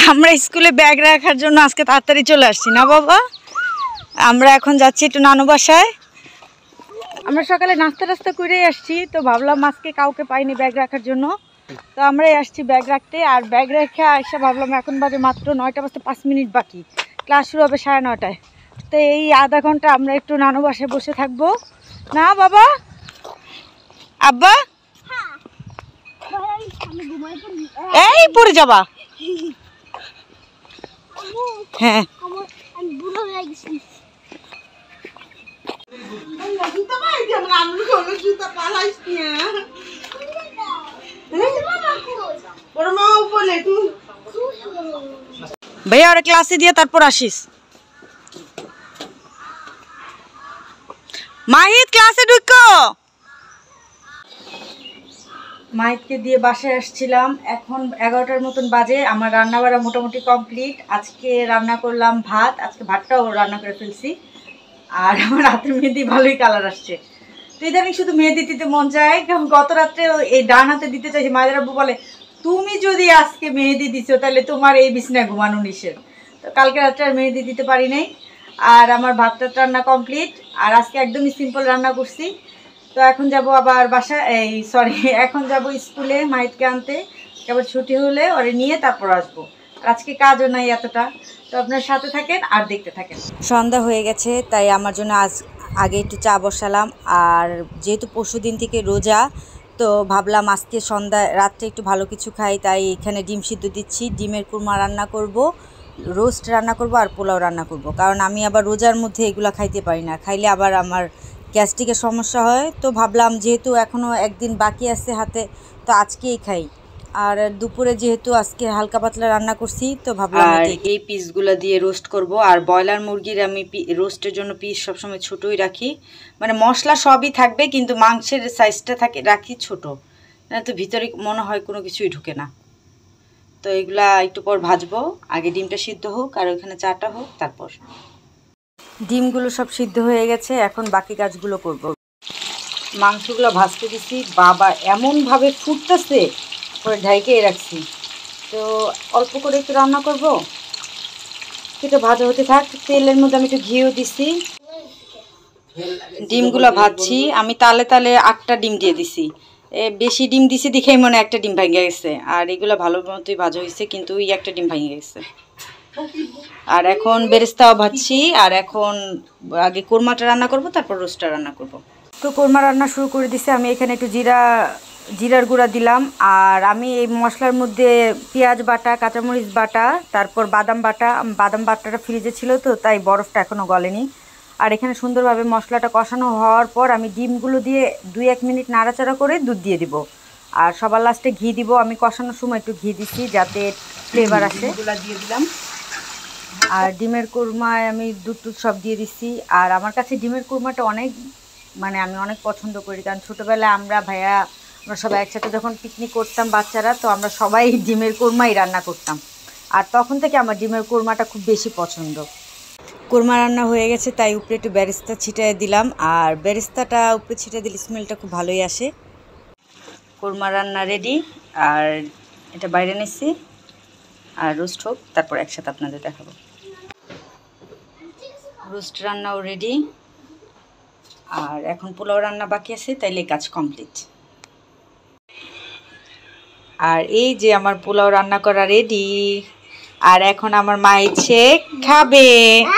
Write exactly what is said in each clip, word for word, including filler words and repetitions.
আমরা স্কুলে ব্যাগ রাখার জন্য আজকে তাড়াতাড়ি চলে আসছি না বাবা। আমরা এখন যাচ্ছি একটু নানু বাসায়। আমরা সকালে নাস্তা টাস্তা করেই আসছি, তো ভাবলাম আজকে কাউকে পাইনি ব্যাগ রাখার জন্য, তো আমরাই আসছি ব্যাগ রাখতে। আর ব্যাগ রেখে এসে ভাবলাম এখন বাজে মাত্র নয়টা বাজতে পাঁচ মিনিট বাকি, ক্লাস শুরু হবে সাড়ে নয়টায়। তো এই আধা ঘন্টা আমরা একটু নানু বাসায় বসে থাকবো না বাবা? আব্বা এই পড়ে যাবা। হ্যাঁ ভাইয়া ওরা ক্লাসে দিয়ে তারপর আসিস। মাহিত ক্লাসে ঢুকো। মাহিতকে দিয়ে বাসায় আসছিলাম, এখন এগারোটার মতন বাজে। আমার রান্না বাড়া মোটামুটি কমপ্লিট। আজকে রান্না করলাম ভাত, আজকে ভাতটাও রান্না করে ফেলছি। আর আমার হাতের মেহেদি ভালোই কালার আসছে। তো ইদানিং শুধু মেহেদি দিতে মন চায়। গত রাত্রে এই ডান হাতে দিতে চাইছি, মায়ের আব্বু বলে তুমি যদি আজকে মেহেদি দিছো তাহলে তোমার এই বিছনায় ঘুমানো নিষেধ। তো কালকে রাত্রে আর মেহেদি দিতে পারি নাই। আর আমার ভাতটা রান্না কমপ্লিট। আর আজকে একদমই সিম্পল রান্না করছি। তো এখন যাব আবার বাসা, এই সরি এখন যাব স্কুলে মাহিতকে আনতে। আবার ছুটি হলে ওরে নিয়ে তারপর আসবো। আজকে কাজও নাই এতটা, তো আপনার সাথে থাকেন আর দেখতে থাকেন। সন্ধ্যা হয়ে গেছে, তাই আমার জন্য আজ আগে একটু চা বসালাম। আর যেহেতু পরশু দিন থেকে রোজা, তো ভাবলাম আজকে সন্ধ্যায় রাত্রে একটু ভালো কিছু খাই, তাই এখানে ডিম সিদ্ধ দিচ্ছি। ডিমের কুরমা রান্না করব, রোস্ট রান্না করব আর পোলাও রান্না করব। কারণ আমি আবার রোজার মধ্যে এগুলো খাইতে পারি না, খাইলে আবার আমার গ্যাস্ট্রিকের সমস্যা হয়। তো ভাবলাম যেহেতু এখনও একদিন বাকি আছে হাতে, তো আজকেই খাই। আর দুপুরে যেহেতু আজকে হালকা পাতলা রান্না করছি, তো ভাবলাম এই পিসগুলো দিয়ে রোস্ট করব। আর ব্রয়লার মুরগির আমি রোস্টের জন্য পিস সবসময় ছোটোই রাখি, মানে মশলা সবই থাকবে কিন্তু মাংসের সাইজটা থাকে রাখি ছোটো, না তো ভিতরে মনে হয় কোনো কিছুই ঢুকে না। তো এগুলা একটু পর ভাজবো, আগে ডিমটা সিদ্ধ হোক আর ওইখানে চাটা হোক। তারপর ডিমগুলো সব সিদ্ধ হয়ে গেছে, এখন বাকি কাজগুলো করব। মাংসগুলো ভাজতে দিছি, বাবা এমনভাবে ফুটতেছে, পরে ঢাইকে রাখছি। তো অল্প করে একটু রান্না করব, সেটা ভাজা হতে থাক। তেলের মধ্যে আমি একটু ঘিও দিছি, ডিমগুলো ভাজছি। আমি তালে তালে আটটা ডিম দিয়ে দিছি, বেশি ডিম দিছি দেখেই মনে একটা ডিম ভেঙে গেছে। আর এগুলো ভালো মতোই ভাজা হয়েছে, কিন্তু ওই একটা ডিম ভেঙে গেছে। আর এখন বেরেস্তাও ভাজছি। আর এখন আগে কোরমাটা রান্না করব, তারপর রোস্টটা রান্না করব। তো কোরমা রান্না শুরু করে দিছি। আমি এখানে একটু জিরা জিরার গুঁড়া দিলাম। আর আমি এই মশলার মধ্যে পেঁয়াজ বাটা, কাঁচামরিচ বাটা, তারপর বাদাম বাটা। বাদাম বাটাটা ফ্রিজে ছিল, তো তাই বরফটা এখনও গলেনি। আর এখানে সুন্দরভাবে মশলাটা কষানো হওয়ার পর আমি ডিমগুলো দিয়ে দুই এক মিনিট নাড়াচাড়া করে দুধ দিয়ে দিব। আর সবার লাস্টে ঘি দিব। আমি কষানোর সময় একটু ঘি দিছি যাতে ফ্লেভার আসে। দিয়ে দিলাম। আর ডিমের কুরমায় আমি দুধ টুধ সব দিয়ে দিচ্ছি। আর আমার কাছে ডিমের কুরমাটা অনেক, মানে আমি অনেক পছন্দ করি। কারণ ছোটোবেলায় আমরা ভাইয়া আমরা সবাই একসাথে যখন পিকনিক করতাম বাচ্চারা, তো আমরা সবাই ডিমের কুরমাই রান্না করতাম। আর তখন থেকে আমার ডিমের কুরমাটা খুব বেশি পছন্দ। কুরমা রান্না হয়ে গেছে, তাই উপরে একটু বেরেস্তা ছিটিয়ে দিলাম। আর বেরেস্তাটা উপরে ছিটিয়ে দিলে স্মেলটা খুব ভালোই আসে। কুরমা রান্না রেডি। আর এটা বাইরে নিচ্ছি, আর রোস্ট হোক তারপর একসাথে আপনাদের দেখাবো। রোস্ট রান্নাও রেডি। আর এখন পোলাও রান্না বাকি আছে, তাইলে কাজ কমপ্লিট। আর এই যে আমার পোলাও রান্না করা রেডি। আর এখন আমার মা ইচ্ছে খাবে।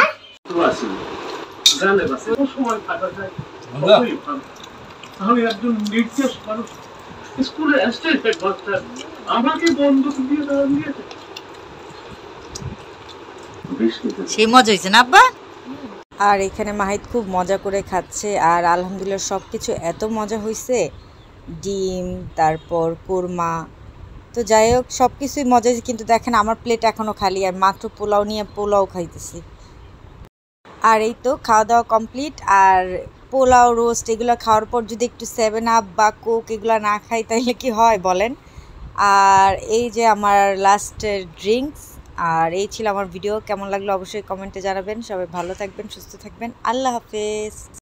সেই মজা হয়েছে না আব্বা? আর এখানে মাহিত খুব মজা করে খাচ্ছে। আর আলহামদুলিল্লাহ সব কিছু এত মজা হয়েছে, ডিম তারপর কোরমা, তো যাই হোক সব কিছুই মজা। কিন্তু দেখেন আমার প্লেট এখনও খালি, আর মাত্র পোলাও নিয়ে পোলাও খাইতেছি। আর এই তো খাওয়া দাওয়া কমপ্লিট। আর পোলাও রোস্ট এগুলো খাওয়ার পর যদি একটু সেভেন আপ বা কোক এগুলো না খাই তাহলে কি হয় বলেন। আর এই যে আমার লাস্ট ড্রিঙ্কস। আর এই ছিল আমার ভিডিও। কেমন লাগলো অবশ্যই কমেন্টে জানাবেন। সবাই ভালো থাকবেন, সুস্থ থাকবেন। আল্লাহ হাফেজ।